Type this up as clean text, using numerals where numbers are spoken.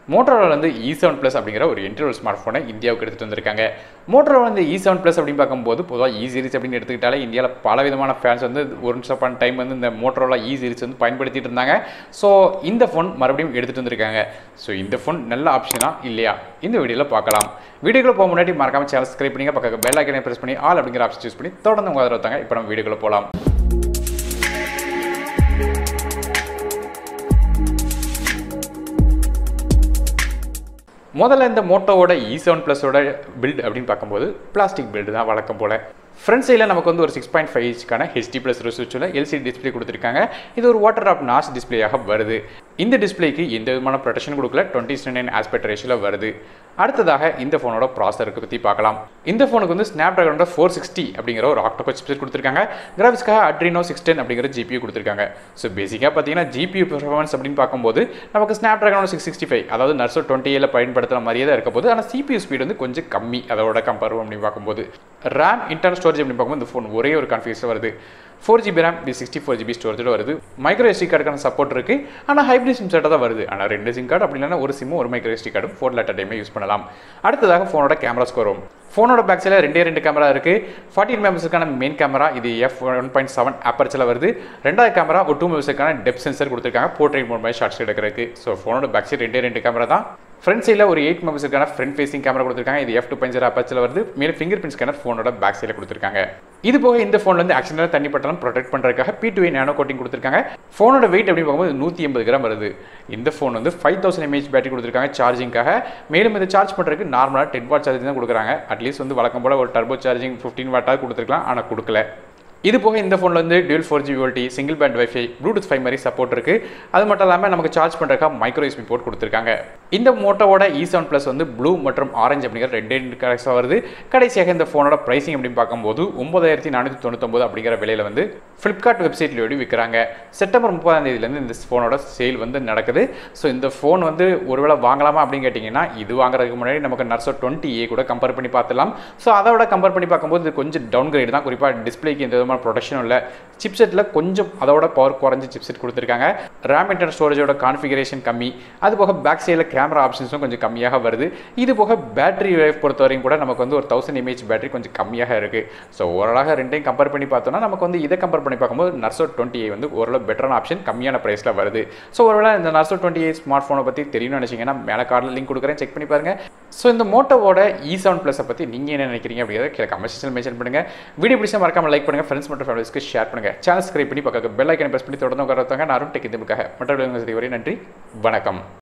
Motorola வந்து E7 Plus அப்படிங்கிற ஒரு என்ட்ரி ஸ்மார்ட் ஃபோனை இந்தியாவுக்கு எடுத்துகிட்டு வந்திருக்காங்க. மோட்டோரோலா வந்து E7 Plus அப்படின்னு பார்க்கும்போது பொதுவாக E சீரிஸ் அப்படின்னு எடுத்துக்கிட்டாலே இந்தியாவில் பல விதமான ஃபேன்ஸ் வந்து ஒன்ஸ் அப்பான் டைம் வந்து இந்த மோட்டோரோலா E சீரிஸ் வந்து பயன்படுத்திட்டு இருந்தாங்க. ஸோ இந்த ஃபோன் மறுபடியும் எடுத்துகிட்டு வந்திருக்காங்க. ஸோ இந்த ஃபோன் நல்ல ஆப்ஷனா இல்லையா இந்த வீடியோவில் பார்க்கலாம். வீடியோக்குள்ள போக முன்னாடி மறக்காம சேனல் சப்ஸ்கிரைப் பண்ணிங்க, பக்கத்தில் பெல் ஐக்கனை பிரஸ் பண்ணி ஆல் அப்படிங்கிற ஆப்ஷன் சூஸ் பண்ணி தொடர்ந்து உங்கள் ஆதரவு தாங்க. இப்போ நம்ம வீடியோக்குள்ள போகலாம். முதல்ல இந்த மோட்டோவோட E7 Plusோட பில்ட் அப்படின்னு பார்க்கும்போது பிளாஸ்டிக் பில்டு தான் வழக்கம் போல. ஃப்ரண்ட் சைடில் நமக்கு வந்து ஒரு 6.5 இன்ச்சுக்கான HD+ ரெசல்யூஷனில் LCD டிஸ்பிளே கொடுத்துருக்காங்க. இது ஒரு வாட்டர் ட்ராப் நாச் டிஸ்பிளேயாக வருது. இந்த டிஸ்பிளேக்கு எந்த விதமான ப்ரொடெக்ஷன் கொடுக்கல, 20:9 ஆஸ்பெக்ட் ரேஷியோவில் வருது. அடுத்ததாக இந்த ஃபோனோட ப்ராசஸருக்கு பற்றி பார்க்கலாம். இந்த ஃபோனுக்கு வந்து ஸ்னாப்டிராகனோட 460 அப்படிங்கிற ஒரு ஆக்டோகோர் சிப்செட் கொடுத்துருக்காங்க. கிராஃபிக்ஸ்க்காக Adreno 610 அப்படிங்கிற GPU கொடுத்துருக்காங்க. ஸோ பேசிக்காக பார்த்தீங்கன்னா GPU பெர்ஃபார்மன்ஸ் அப்படின்னு பார்க்கும்போது நமக்கு ஸ்னாப்டிராகனோட 665 அதாவது நர்சோ 20A பயன்படுத்துகிற மாதிரியே தான் இருக்க போது. ஆனால் CPU ஸ்பீட் வந்து கொஞ்சம் கம்மி அதோட கம்பேர் அப்படின்னு பார்க்கும்போது. RAM இன்டர்னல் ஸ்டோரேஜ் அப்படின்னு பார்க்கும்போது இந்த ஃபோன் ஒரே ஒரு கான்ஃபிகரேஷன் வருது. 4GB RAM 64GB ஸ்டோரேஜோட வருது. மைக்ரோ SD கார்டுக்கான சப்போர்ட் இருக்குது. ஆனால் ஹைப்ரிட் சிம் செட்டாக தான் வருது. ஆனால் 2 சிம் கார்டு அப்படி இல்லைன்னா ஒரு சிம்மும் ஒரு மைக்ரோ SD கார்டும் ஃபோன் லேட்டர் டைமே யூஸ் பண்ணலாம். அடுத்ததாக ஃபோனோட கேமரா ஸ்கோர் வரும். ஃபோனோட பேக் சைடில் 2 கேமரா இருக்குது. 14 மெகாபிக்சலுக்கான மெயின் கேமரா, இது f1.7 ஆப்பர்ச்சரில் வருது. ரெண்டாவது கேமரா ஒரு 2 மெகாபிக்சலுக்கான டெப்த் சென்சர் கொடுத்துருக்காங்க, போர்ட்ரேட் மோட் மாதிரி ஷார்ட்ஸ் எடுக்கிறதுக்கு. ஸோ ஃபோனோட பேக் சைடு 2 கேமரா தான். ஃப்ரண்ட் சைடில் ஒரு 8 மெகாபிக்சலுக்கான ஃப்ரண்ட் ஃபேசிங் கேமரா கொடுத்துருக்காங்க, இது f2.0 ஆப்பர்ச்சரில் வருது. மேலே ஃபிங்கர் பிரிண்ட் ஸ்கேனர் ஃபோனோட பேக் சைடில் கொடுத்துருக்காங்க. இது போக இந்த ஃபோனில் வந்து ஆக்சிடென்டல் தண்ணி பட்டாலும் ப்ரொடெக்ட் பண்ணுறதுக்காக P2A நானோ கோட்டிங் கொடுத்துருக்காங்க. ஃபோனோட வெயிட் அப்படின்னு பார்க்கும்போது 180 கிராம் வருது. இந்த ஃபோன் வந்து 5000 mAh பேட்டரி கொடுத்துருக்காங்க சார்ஜிங்காக. மேலும் இதை சார்ஜ் பண்ணுறதுக்கு நார்மலாக 10 வாட் சார்ஜிங் தான் கொடுக்குறாங்க. அட்லீஸ்ட் வந்து வழக்கம் போல் ஒரு டர்போ சார்ஜிங் 15 வாட்டாக கொடுத்துருக்கலாம், ஆனால் கொடுக்கல. இது போக இந்த ஃபோனில் வந்து dual 4G VoLTE, single band wifi, bluetooth 5 மாதிரி சப்போர்ட் இருக்குது. அது மட்டும் இல்லாமல் நமக்கு சார்ஜ் பண்ணுறதுக்காக மைக்ரோ USB போர்ட் கொடுத்துருக்காங்க. இந்த மோட்டோவோட E7 Plus வந்து ப்ளூ மற்றும் ஆரஞ்சு அப்படிங்கிற 2 கலர்ஸாக வருது. கடைசியாக இந்த ஃபோனோட ப்ரைசிங் அப்படின்னு பார்க்கும்போது 9499 அப்படிங்கிற விலையில் வந்து ஃப்ளிப்கார்ட் வெப்சைட்லேயோடு விற்கிறாங்க. செப்டம்பர் 30 இந்த ஃபோனோட சேல் வந்து நடக்குது. ஸோ இந்த ஃபோன் வந்து ஒருவேளை வாங்கலாமா அப்படின்னு கேட்டிங்கன்னா இது வாங்குறதுக்கு முன்னாடி நமக்கு நர்சோ 20A கூட கம்பேர் பண்ணி பார்த்துலாம். ஸோ அதோட கம்பேர் பண்ணி பார்க்கும்போது இது கொஞ்சம் டவுன் கிரேட் தான். குறிப்பாக டிஸ்பிளேக்கு இந்த ப்ரொடக்ஷனும் இல்லை. சிப்செட்டில் கொஞ்சம் அதோட பவர் குறைஞ்சி சிப்செட் கொடுத்துருக்காங்க. RAM இன்டர்னல் ஸ்டோரேஜோட கான்ஃபிகரேஷன் கம்மி. அது போக பேக் சைடில் கேமரா ஆப்ஷன்ஸும் கொஞ்சம் கம்மியாக வருது. இது போக பேட்டரி லைஃப் பொறுத்தவரையும் கூட நமக்கு வந்து ஒரு 1000 mAh பேட்டரி கொஞ்சம் கம்மியாக இருக்குது. ஸோ ஓரளவு ரெண்டையும் கம்பேர் பண்ணி பார்த்தோம்னா நமக்கு வந்து இதை கம்பேர் பண்ணி பார்க்கும்போது நர்சோ 20A வந்து ஓரளவு பெட்டரான ஆப்ஷன், கம்மியான ப்ரைஸில் வருது. ஸோ ஒருவேளை இந்த நர்சோ 20A ஸ்மார்ட் ஃபோனை பற்றி தெரியும்னு நினச்சிங்கன்னா மேலே கார்டில் லிங்க் கொடுக்குறேன், செக் பண்ணி பாருங்கள். ஸோ இந்த மோட்டோவோட E7 Plus பற்றி நீங்கள் என்ன நினைக்கிறீங்க அப்படிங்கிறத கீழே கமெண்ட் செக்ஷனில் மென்ஷன் பண்ணுங்கள். வீடியோ பிடிச்சா மறக்காமல் லைக் பண்ணுங்கள், ஃப்ரெண்ட்ஸ் மற்றும் ஃபேமிலிஸ்க்கு ஷேர் பண்ணுங்கள். சேனல் சப்ஸ்கிரைப் பண்ணி பக்கத்தில் பெல் ஐக்கனை பிரஸ் பண்ணி தொடர்ந்து உட்கார நான் டெக் இதுக்காக மற்ற நன்றி, வணக்கம்.